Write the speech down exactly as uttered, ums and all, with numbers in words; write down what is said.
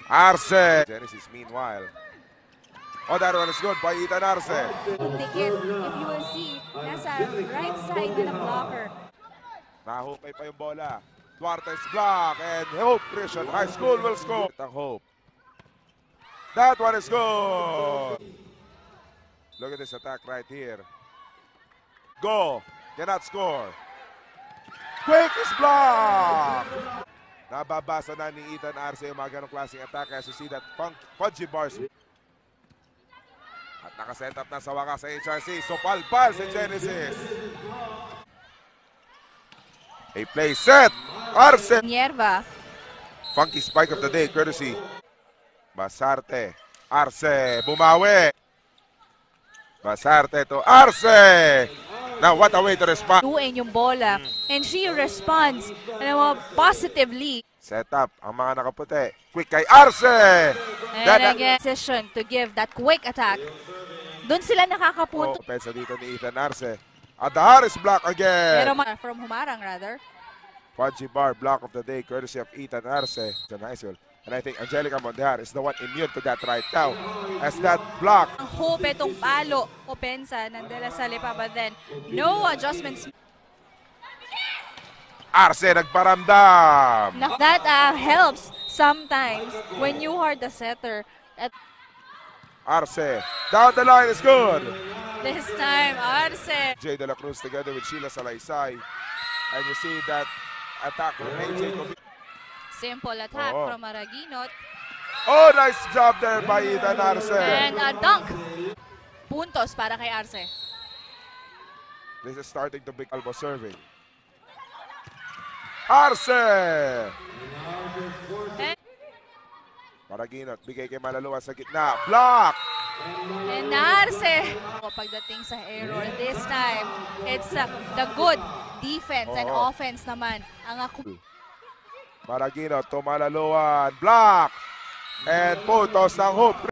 Arce. Genesis meanwhile. Oh, that one is good by Ethan Arce. Dikit, if you will see, nasa right side na ng blocker. Nahukay pa yung bola. Duarte's block and Hope Christian High School will score. Ang Hope. That one is good. Look at this attack right here. Go. Cannot score. Quick is block. Nababasa na ni Ethan Arce yung mga ganong klaseng attack. As you see that Pudgy bars. At nakaset up na sa wakas sa H R C. So palpal si Genesis. A play set. Arce. Nierva. Funky spike of the day courtesy. Basarte. Arce. Bumawi. Basarte to Arce. Now what a way to respond. Duin yung bola. And she responds alam mo, positively. Set up ang mga nakaputi. Quick kay Arce. And That, again, decision to give that quick attack. Doon sila nakakapunto. oh, pensa dito ni Ethan Arce. Adahar is block again. Pero ma- from Humarang rather. Pudgy bar block of the day courtesy of Ethan Arce. High school. And I think Angelica Mondejar is the one immune to that right now. As that block. Ang hope itong palo. Opensa ng De La Salle pa. But then, no adjustments. Arce nagparamdam. That uh, helps sometimes when you are the setter. At Arce. Down the line is good. this time, Arce. Jay De La Cruz together with Sheila Salaysay. And you see that attack from A J Cobi. Simple attack Oo. from Maraguinot. Oh, nice job there by Ethan Arce. And a dunk. Puntos para kay Arce. This is starting to big elbow serving. Arce! And, Maraguinot, bigay kay Malaluan sa gitna. Block! and Arce. Pagdating sa error this time, it's uh, the good defense and Oo. offense naman. Ang ako. Maraguinot to Malaluan. Block! And putos ng hoop.